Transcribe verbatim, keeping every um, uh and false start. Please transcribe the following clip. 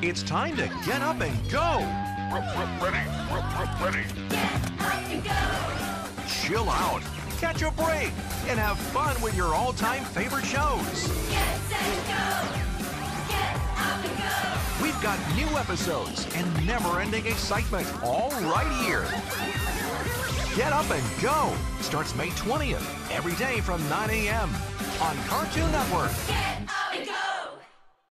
It's time to get up and go. Ready, ready. Get up and go. Chill out, catch a break, and have fun with your all-time favorite shows. Get set, go. Get up and go. We've got new episodes and never-ending excitement all right here. Get Up and Go starts May twentieth, every day from nine A M on Cartoon Network. Get